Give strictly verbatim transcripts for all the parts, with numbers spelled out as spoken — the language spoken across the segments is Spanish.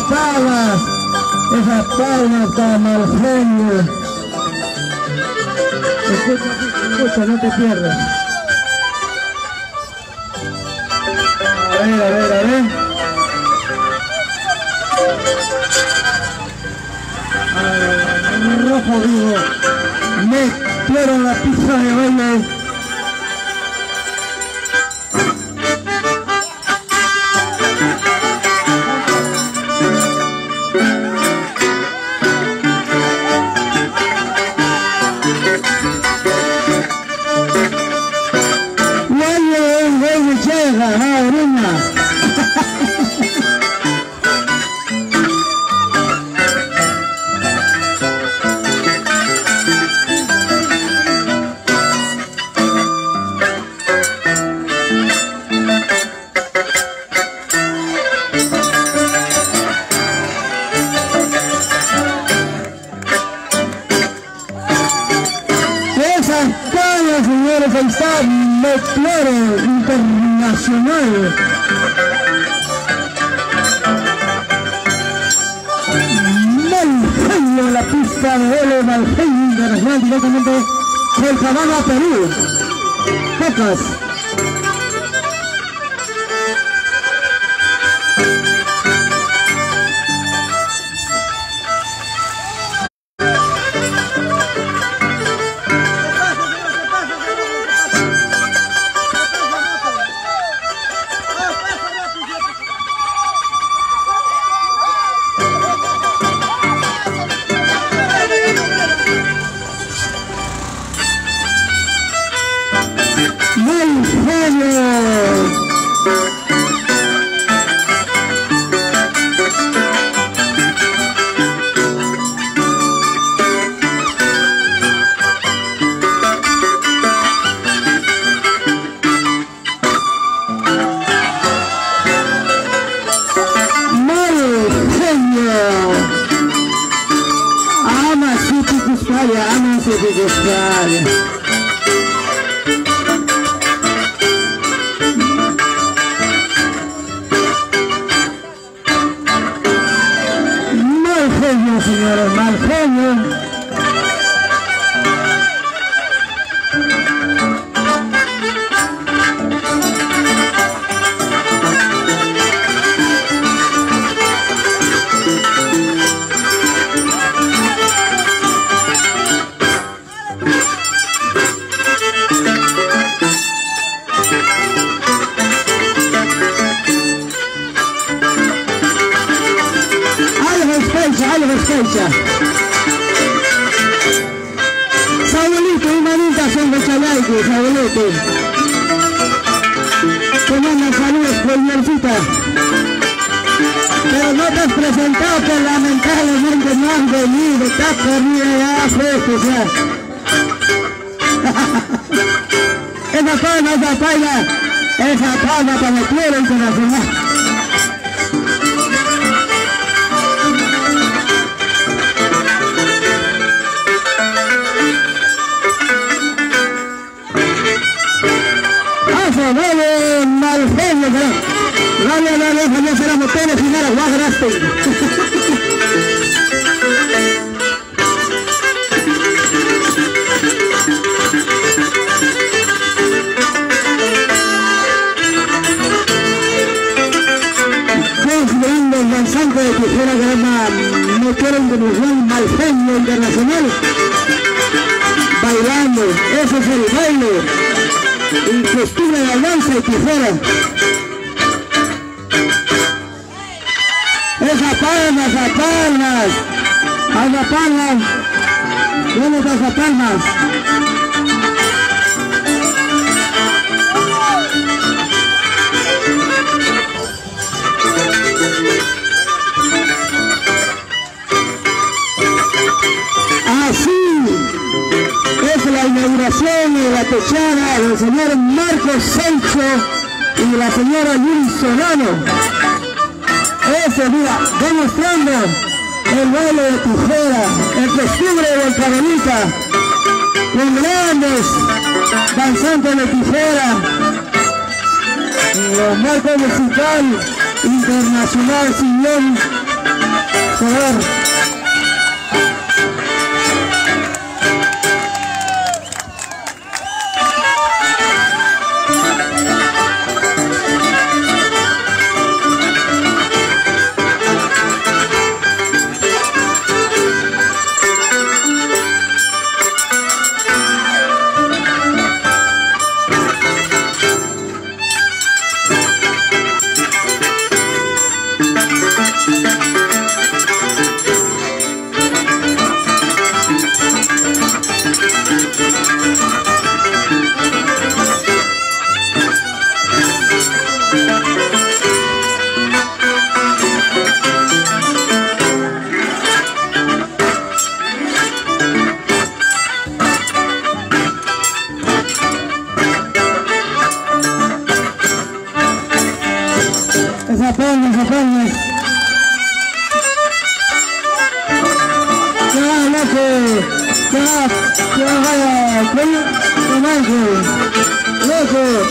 palmas, esas palmas tan mal genio. Escucha, escucha, no te pierdas. A ver, a ver, a ver. A rojo vivo. Me quiero la pista de baile. Señores, ahí está Meclero Internacional. Malgenio, la pista de L, Malgenio Internacional, directamente del Sabana, Perú. Pocas. Malgenio, señores, Malgenio. Algo escucha. Sabolito, una linda son de Chalayque, Sabolito. Te mandan saludos, Colmercita. Pero no te has presentado que lamentablemente no has venido, estás perdido ya, fresco, o sea. Esa palma, esa palma, esa palma para el Meclero Internacional. Dale, Malgenio, dale, dale, dale, será moteles y nada, guagraste. Considerando el danzante de tijera que se llama Meclero Internacional, Malgenio Internacional, bailando, ese es el baile. Y costura de danza y tijera. Esas palmas, esas palmas. Esas palmas. ¿Dónde están esas palmas? Así es la inauguración de la techada del señor Marcos Sancho y la señora Yuri Solano. Ese, mira, demostrando el baile de tijera, el costumbre de Carolita, con grandes danzantes de tijera, los marcos musical internacional, señor que que va, que vaya, que Marco, loco.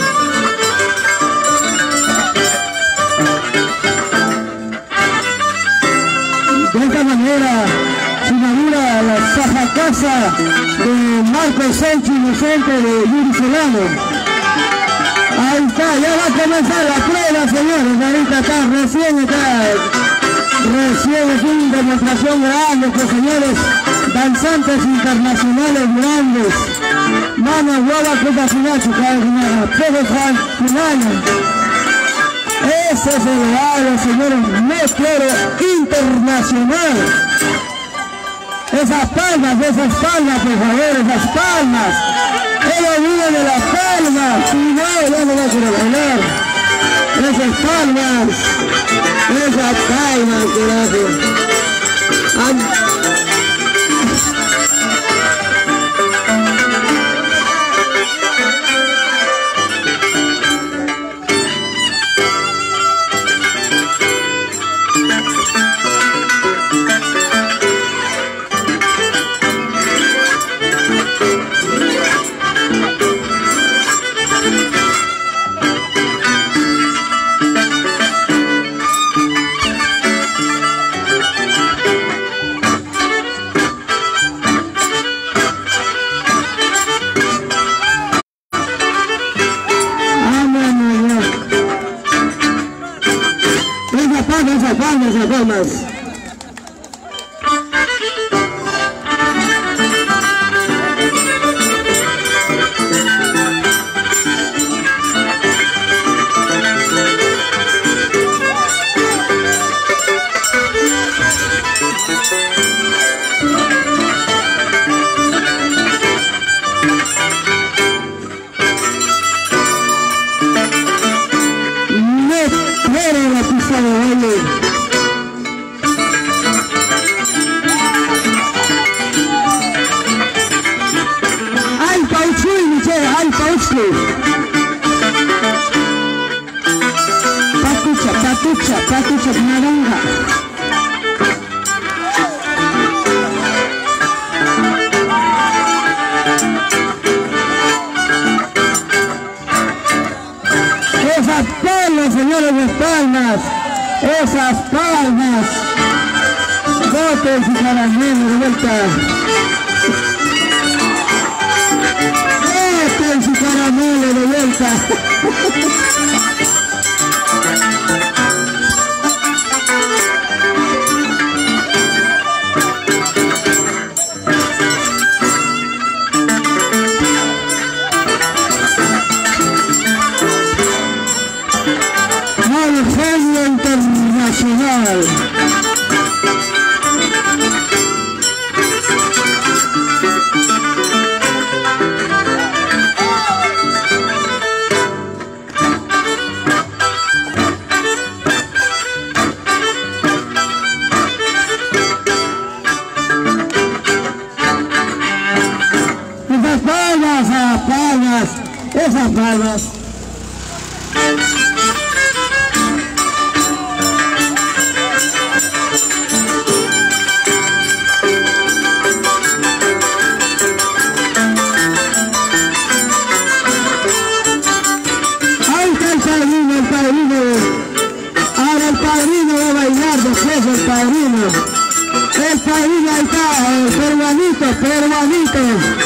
De esta manera se inaugura la Saja Casa de Marco Sánchez Inocente de Yuri Solano. Ahí está, ya va a comenzar la prueba, señores. Ahorita está, recién está, recién es una demostración grande, pues señores, danzantes internacionales grandes. Mano, hueva, copa final, chicas, final, pero final. Ese es el baile, señores, metrero internacional. Esas palmas, esas palmas, por favor, esas palmas. El olvido de las palmas. Si no, ya no va a querer bailar. Esas palmas. Esas palmas, carajo. Esas palmas, esas palmas. Patucha, patucha, patucha, naranja. Esas palmas, señores, de palmas. Esas palmas. Botes y caramelos de vuelta. Su caramelo de vuelta. Alejandro Internacional. Esas palmas, esas palmas, esas palmas. Ahí está el padrino, el padrino. Ahora el padrino va a bailar después el padrino. El padrino, ahí está, el peruanito, peruanito.